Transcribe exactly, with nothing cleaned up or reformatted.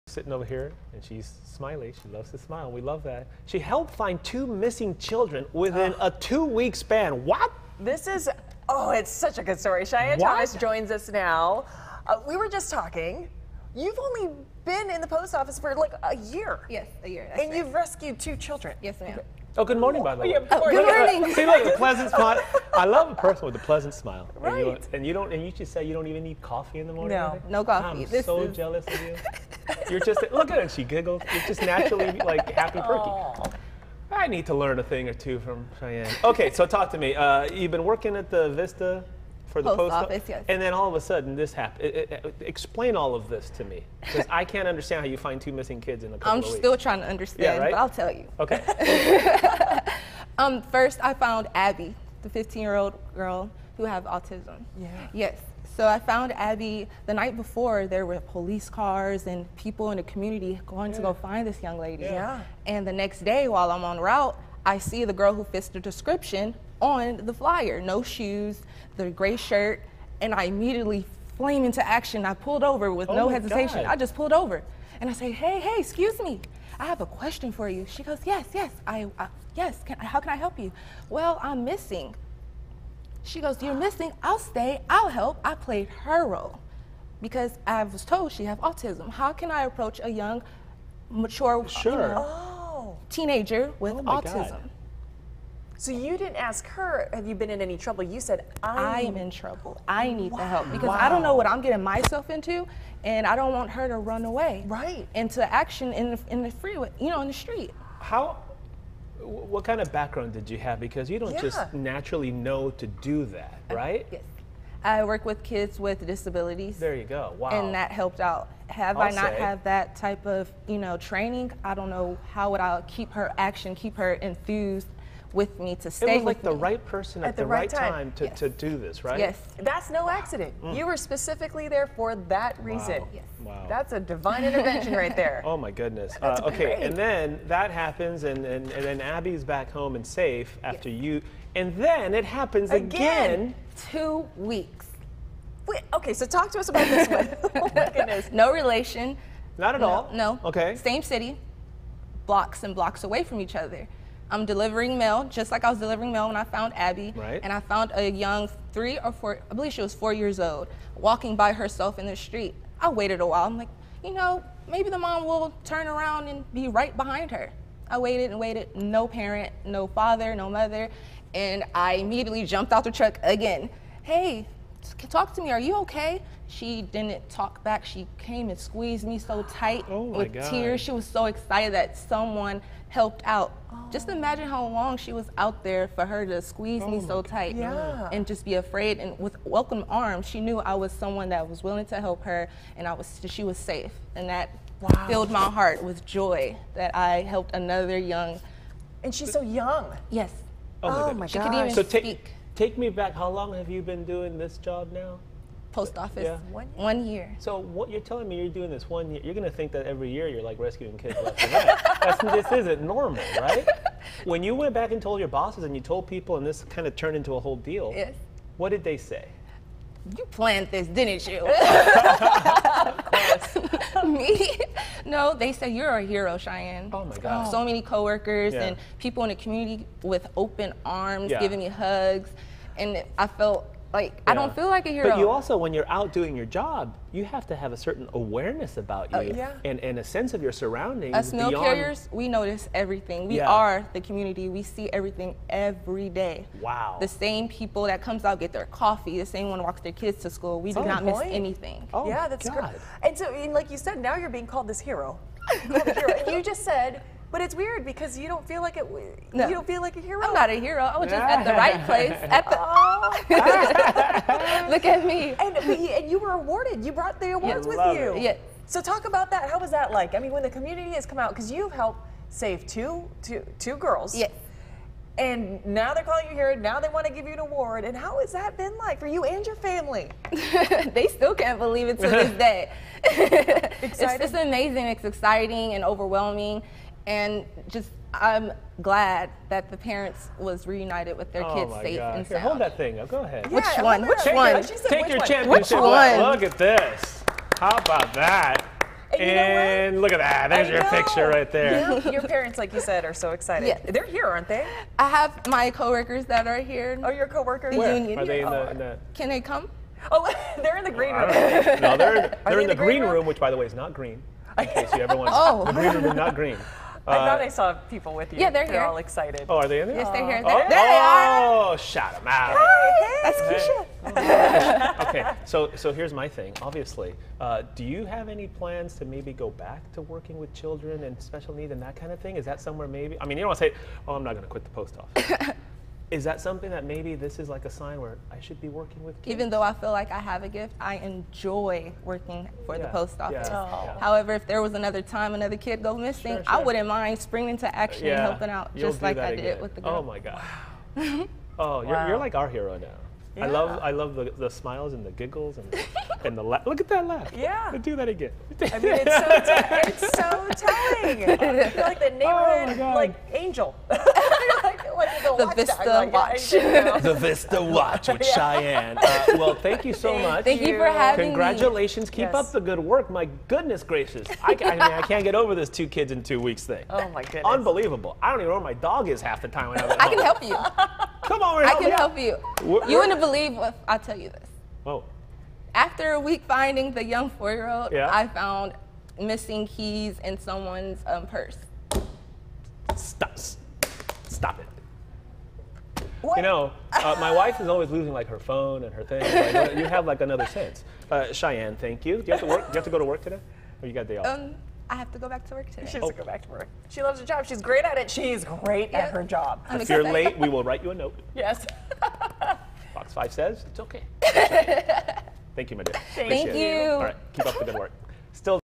Sitting over here, and she's smiley. She loves to smile. We love that. She helped find two missing children within uh, a two-week span. What? This is, oh, it's such a good story. Chyanne Thomas joins us now. Uh, we were just talking. You've only been in the post office for like a year. Yes, a year. And right. you've rescued two children. Yes, ma'am. Oh, good morning, by the way. Yeah, oh, good morning. See, look, the pleasant smile. I love a person with a pleasant smile. Right. And you, and you don't. And you just say you don't even need coffee in the morning. No, no coffee. I'm this so is... jealous of you. You're just look at her. She giggles. You're just naturally like happy, perky. Aww. I need to learn a thing or two from Chyanne. Okay, so talk to me. Uh, you've been working at the Vista for the Post post office, yes. And then all of a sudden this happened. Explain all of this to me, because I can't understand how you find two missing kids in a couple I'm of weeks. still trying to understand, Yeah, right? but I'll tell you. Okay. um, first, I found Abby, the fifteen-year-old girl who has autism. Yeah. Yes. So I found Abby the night before. There were police cars and people in the community going yeah. to go find this young lady. Yeah. And the next day, while I'm en route, I see the girl who fits the description on the flyer. No shoes, the gray shirt, and I immediately flame into action. I pulled over with oh no my hesitation. God. I just pulled over, and I say, "Hey, hey, excuse me. I have a question for you." She goes, "Yes, yes, I, I yes. Can, how can I help you?" "Well, I'm missing." She goes, "You're missing? I'll stay. I'll help." I played her role because I was told she has autism. How can I approach a young, mature, sure. you know, Oh. teenager with Oh my autism? God. So you didn't ask her, have you been in any trouble? You said, I I'm am in trouble. I need wow. the help because wow. I don't know what I'm getting myself into, and I don't want her to run away. Right. Into action in the, in the freeway, you know, in the street. How? What kind of background did you have? Because you don't Yeah. just naturally know to do that, right? Yes. I work with kids with disabilities. There you go. Wow. And that helped out. Have I'll I not say. had that type of, you know, training, I don't know how would I keep her action, keep her enthused with me to stay it was like with the me. right person at, At the the right right time. time, to, Yes. to do this, right? Yes. That's no accident. Mm. You were specifically there for that reason. Wow. Yes. Wow. That's a divine intervention right there. Oh my goodness. That's Uh, okay, great. and then that happens, and, and, and then Abby's back home and safe after Yes. you, and then it happens Again. again. Two weeks. Wait, okay, so talk to us about this one. Oh my goodness. No relation. Not at No, all. no. Okay. Same city, blocks and blocks away from each other. I'm delivering mail, just like I was delivering mail when I found Abby. Right. And I found a young three or four, I believe she was four years old, walking by herself in the street. I waited a while. I'm like, you know, maybe the mom will turn around and be right behind her. I waited and waited, no parent, no father, no mother. And I immediately jumped out the truck again. "Hey, talk to me, are you okay?" She didn't talk back. She came and squeezed me so tight Oh my with God. tears. She was so excited that someone helped out. Oh. Just imagine how long she was out there for her to squeeze Oh me my so tight Yeah. and just be afraid. And with welcome arms, she knew I was someone that was willing to help her, and I was she was safe. And that Wow. filled my heart with joy that I helped another young. And she's so young. Yes, Oh God. my she could gosh. even So take speak. take me back. How long have you been doing this job now? Post office. Yeah. One year? One year. So what you're telling me you're doing this one year, you're gonna think that every year you're like rescuing kids left and right. That's, this isn't normal, right? When you went back and told your bosses and you told people and this kind of turned into a whole deal, Yes. what did they say? You planned this, didn't you? Me? No, they say you're a hero, Chyanne. Oh my God. So many coworkers Yeah. and people in the community with open arms, Yeah. giving me hugs, and I felt like I Yeah. don't feel like a hero. But you also, when you're out doing your job, you have to have a certain awareness about you Oh, yeah. and, and a sense of your surroundings. Us mail beyond- carriers, we notice everything. We Yeah. are the community. We see everything every day. Wow. The same people that comes out get their coffee, the same one walks their kids to school. We do Oh, not miss point. anything. Oh yeah, my that's God. great. And so, and like you said, now you're being called this hero. Called a hero. And you just said, but it's weird because you don't feel like it. No. You don't feel like a hero. I'm not a hero. I was just at the right place. At the Look at me. And, but you- and you were awarded. You brought the awards with love you. it. Yeah. So talk about that. How was that like? I mean, when the community has come out, because you've helped save two, two, two girls. Yes. And now they're calling you here. Now they want to give you an award. And how has that been like for you and your family? They still can't believe it to this day. it's, Excited? it's amazing. It's exciting and overwhelming, and just I'm glad that the parents was reunited with their Oh kids my safe God. and Here, sound. hold that thing up. Go ahead. Which Yeah, one? hold Which that. one? Yeah, she said Take which your one? championship. Which one? Look at this. How about that? And And, you know and look at that. There's I your know. picture right there. Your, your parents, like you said, are so excited. Yes. They're here, aren't they? I have my coworkers that are here. Oh, your coworkers? The Where? union. Are they in Oh. the, in the Can they come? Oh, they're in the green I room. don't know. No, they're, Are they're they in the green room? which by the way is not green. In case you ever wonder. Oh. The green room is not green. I Uh, thought I saw people with you. Yeah, they're They're here. all excited. Oh, are they in there? Yes, they're here. Oh, There, there they are. oh, shout them out. That's Keisha. Okay, so so here's my thing. Obviously, uh, do you have any plans to maybe go back to working with children and special needs and that kind of thing? Is that somewhere maybe? I mean, you don't want to say, "Oh, I'm not going to quit the post office." Is that something that maybe this is like a sign where I should be working with kids? Even though I feel like I have a gift, I enjoy working for the Yeah, post office. yeah, Oh. yeah. However, if there was another time another kid go missing, Sure, I sure. wouldn't mind springing into action and Yeah, helping out, you'll just do like that I again. did with the girl. Oh my God. Oh, you're, Wow. you're like our hero now. I Yeah. love I love the, the smiles and the giggles and and the laugh. Look at that laugh. Yeah. Do that again. I mean, it's so, te- it's so telling. You're like the neighborhood, God. like angel. You're like, like the The watchdog, Vista like, watch. you know. The Vista Watch with Yeah. Cheyenne. Uh, well, thank you so Thank much. Thank you for you. having me. Congratulations. Keep Yes. up the good work. My goodness gracious. I, ca- I mean, I can't get over this two kids in two weeks thing. Oh my goodness. Unbelievable. I don't even know where my dog is half the time when I'm at I home. can help you. Come on, I help can me out. help you. Wh- You where- wouldn't believe if I tell you this. Oh, After a week finding the young four-year-old, Yeah. I found missing keys in someone's um, purse. stop. Stop it. What? You know, uh, my wife is always losing like her phone and her thing. Like, you have like another sense. Uh, Cheyenne, thank you. Do you have to work? Do you have to go to work today, or you got day off? Um, I have to go back to work today. She has to go back to work. She loves her job. She's great at it. She's great at her job. I'm if you're excited. late, we will write you a note. Yes. Fox Five says it's okay. Thank you, my dear. Thank Appreciate it. you. All right, keep up the good work. Still.